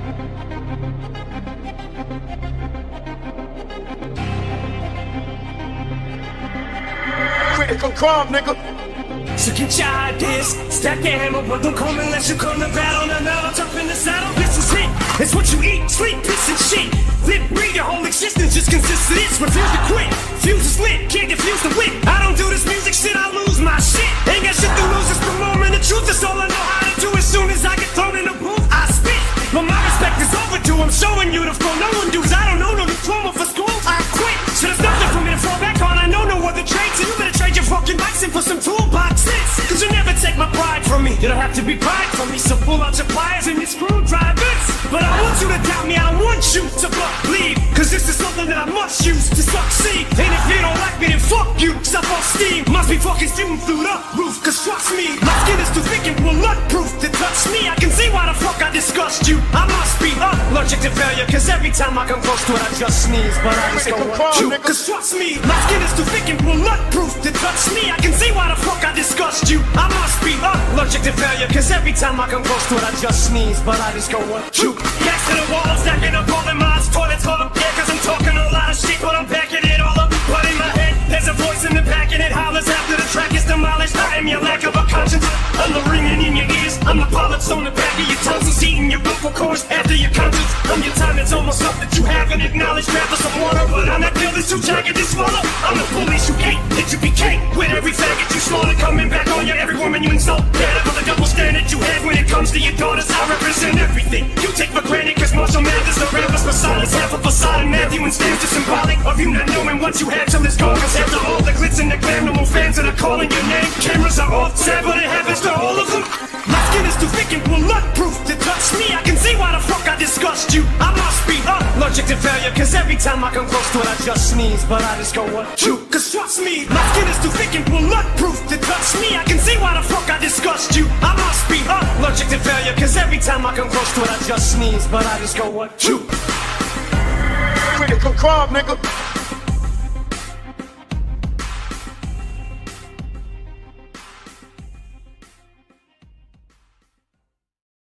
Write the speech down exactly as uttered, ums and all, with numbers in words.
Critical crime, nigga. So get your ideas, stack your hammer, but don't come unless you come to battle. Now, now, jump in the saddle, this is it. It's what you eat, sleep, piss, and shit. Live, breathe, your whole existence just consists of this. Refuse to quit, fuse is lit, can't defuse the wit. I don't do this music shit, I lose my shit. Ain't got shit to lose, it's the moment. The truth is all I know how to do. As soon as I get thrown in the booth, I spit. But my respect is overdue, I'm showing you the flow. No one does, I don't know no diploma for school, I quit. So there's nothing for me to fall back on, I know no other trades. So you better trade your fucking bikes in for some toolboxes. Cause you never take my pride from me. You don't have to be pride from me, so pull out your pliers and your screwdrivers. But I want you to doubt me, I want you to believe. Cause this is something that I must use to succeed. And if you don't like me, then fuck you, suck on steam. Must be fucking steaming through the roof. Cause trust me, my skin is too thick and bulletproof to touch me. I can see why the fuck I disgust you. I must be allergic to failure. Cause every time I come close to it, I just sneeze. But I just go at you. Cause trust me, my skin is too thick and bulletproof to touch me. I can see why the fuck I disgust you. I must be allergic to failure. Cause every time I come close to it, I just sneeze. But I just go at you. Next to the wall, I'm stacking up all in my toilets full of yeah, cause I'm talking a lot of shit, but I'm backing it all up. But in my head, there's a voice in the back and it hollers after the track is demolished. I am your lack of a conscience. I'm the ringing in your ears. I'm the polyps on the back of your tongue. Who's eating your vocal cords after your conscience. I'm your time, it's almost up that you haven't acknowledged. Rather some water, but I'm not feeling too jagged to swallow. I'm the police you hate, that you became. With every faggot you slaughter, coming back on you, every woman you insult. Better for the double standard you have when it comes to your daughters. I represent everything you take for granted. Cause Marshall Mathers, the rappers facade is half a facade. And Matthew and Stan's just symbolic of you not knowing what you had till it's gone. Cause after all the glitz and the glam, no more fans that are calling your name. Cameras are off, sad but it happens to all of them. My skin is too thick and bulletproof to touch me. I can see why the fuck I disgust you. I must be allergic to failure. Cause every time I come close to it, I just sneeze. But I just go at you. Cause trust me, my skin is too thick and bulletproof to touch me. I can see why the fuck I disgust you. I must be allergic to failure. Cause every time I come close to it, I just sneeze. But I just go at you. Critical crime, nigga.